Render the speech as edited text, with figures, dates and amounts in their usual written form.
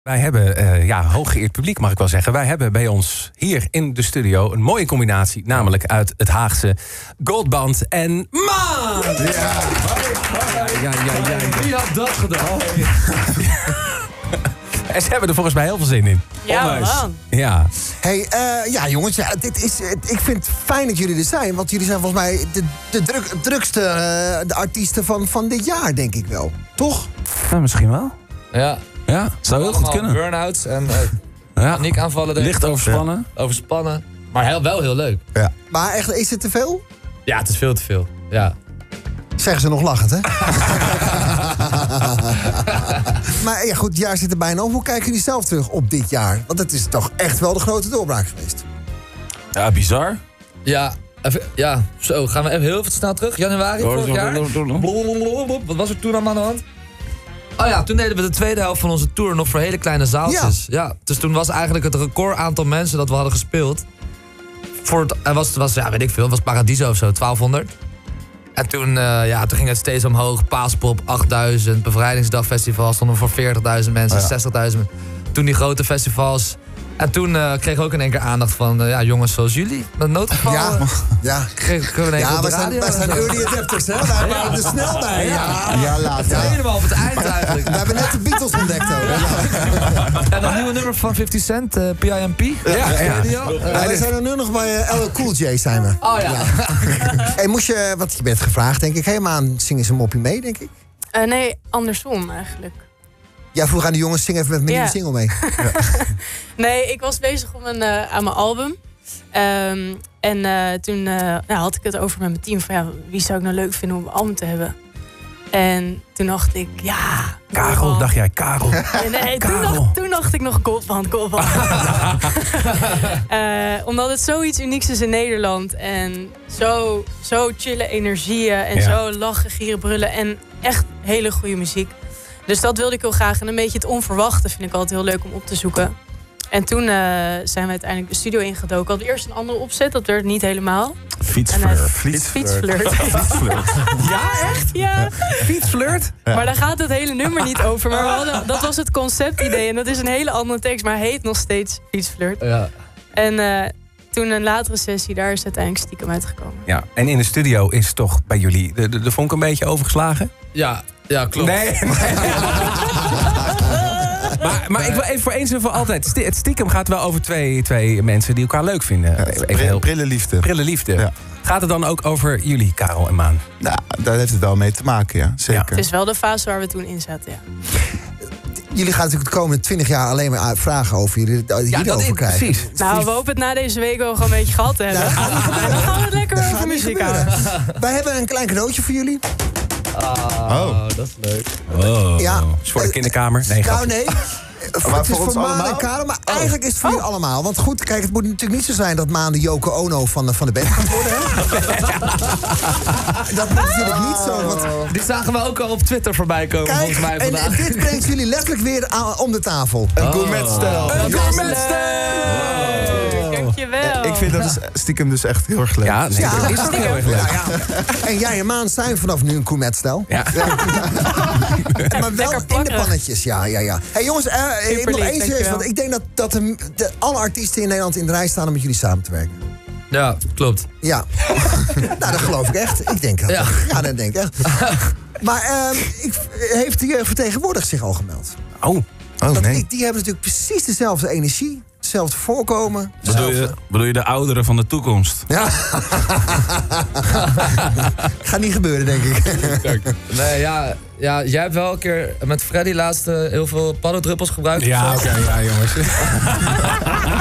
Wij hebben, hooggeëerd publiek mag ik wel zeggen. Wij hebben bij ons hier in de studio een mooie combinatie. Namelijk uit het Haagse Goldband en Maan! Ja. Wie had dat gedaan? En ze hebben er volgens mij heel veel zin in. Ja, man. Ja. Hey, jongens, ik vind het fijn dat jullie er zijn. Want jullie zijn volgens mij de drukste de artiesten van dit jaar, denk ik wel. Toch? Ja, misschien wel. Ja. Ja, zou heel goed kunnen. Burn-outs en paniekaanvallen. Licht overspannen. Overspannen. Maar wel heel leuk. Ja. Maar echt, is het te veel? Ja, het is veel te veel. Ja. Zeggen ze nog lachend, hè? Maar ja, goed, het jaar zit er bijna op. Hoe kijken jullie zelf terug op dit jaar? Want het is toch echt wel de grote doorbraak geweest. Ja, bizar. Ja, zo. Gaan we even heel veel snel terug. Januari vorig jaar. Wat was er toen allemaal aan de hand? Oh ja, toen deden we de tweede helft van onze tour nog voor hele kleine zaaltjes. Ja. Dus toen was eigenlijk het record aantal mensen dat we hadden gespeeld. Het was Paradiso of zo, 1200. En toen ging het steeds omhoog. Paaspop, 8000. Bevrijdingsdagfestival stonden we voor 40.000 mensen, 60.000. Toen die grote festivals. En toen kregen we ook in één keer aandacht van jongens zoals jullie. Met noodgeval. Kregen we op de radio. Wij zijn early adapters, hè? Wij waren er snel bij. Ja, later. Helemaal op het eind eigenlijk. We hebben net de Beatles ontdekt ook. En een nieuwe nummer van 50 Cent, PIMP. We zijn er nu nog bij LL Cool J, zijn we. Oh ja. Hey, je bent gevraagd, denk ik. Helemaal zingen ze een moppie mee, denk ik? Nee, andersom eigenlijk. Ja, vroeg aan de jongens, zing even met mijn nieuwe single mee. Nee, ik was bezig aan mijn album. Toen had ik het over met mijn team van wie zou ik nou leuk vinden om een album te hebben. En toen dacht ik, Karel, dacht jij, Karel? Nee, toen dacht ik nog Goldband. Omdat het zoiets unieks is in Nederland. En zo chille energieën en zo lachen, gieren, brullen. En echt hele goede muziek. Dus dat wilde ik heel graag. En een beetje het onverwachte vind ik altijd heel leuk om op te zoeken. En toen zijn we uiteindelijk de studio ingedoken. We hadden eerst een andere opzet, dat werd niet helemaal. Fietsflirt. Ja, echt? Ja. Fietsflirt? Ja. Maar daar gaat het hele nummer niet over. Maar dat was het conceptidee. En dat is een hele andere tekst, maar heet nog steeds Fietsflirt. Ja. En toen een latere sessie, daar is uiteindelijk stiekem uitgekomen. Ja, en in de studio is toch bij jullie de vonk een beetje overgeslagen? Ja, klopt. Nee. Maar ik wil even voor eens en voor altijd. Het stiekem gaat wel over twee mensen die elkaar leuk vinden. Prille liefde. Ja. Gaat het dan ook over jullie, Karel en Maan? Nou, daar heeft het wel mee te maken, ja. Zeker. Ja. Het is wel de fase waar we toen in zaten, ja. Jullie gaan natuurlijk de komende 20 jaar alleen maar vragen over jullie hierover krijgen. Precies. Nou, we hopen het na deze week wel gewoon een beetje gehad te hebben. En dan gaan we het lekker over muziek houden. Wij hebben een klein cadeautje voor jullie. Dat is leuk. Ja. Is voor de kinderkamer? Nee, nee. Het is voor Maan en Karel, maar eigenlijk is het voor jullie allemaal. Want goed, kijk, het moet natuurlijk niet zo zijn dat Maan de Yoko Ono van de band gaat worden. Hè? Dat moet natuurlijk niet zo. Want Die zagen we ook al op Twitter voorbij komen, kijk, volgens mij vandaag. En dit brengt jullie letterlijk weer om de tafel. Een gourmetstel. Een gourmetstel. Dankjewel. Ik vind dat stiekem dus echt heel erg leuk. Ja, nee, dat is ook heel erg leuk. Ja. En jij en Maan zijn vanaf nu een gourmetstel. Ja. Maar wel in de pannetjes, ja. Hey jongens, nog één serieus, want ik denk dat alle artiesten in Nederland in de rij staan om met jullie samen te werken. Ja, klopt. Ja. Nou, dat geloof ik echt. Ik denk dat. Ja, dat denk ik echt. Maar heeft de jeugdvertegenwoordiger zich al gemeld? Nee. Die hebben natuurlijk precies dezelfde energie, hetzelfde voorkomen. Bedoel je de ouderen van de toekomst? Ja. Gaat niet gebeuren, denk ik. Nee, jij hebt wel een keer met Freddy laatst heel veel paddendruppels gebruikt. Ja, oké, jongens.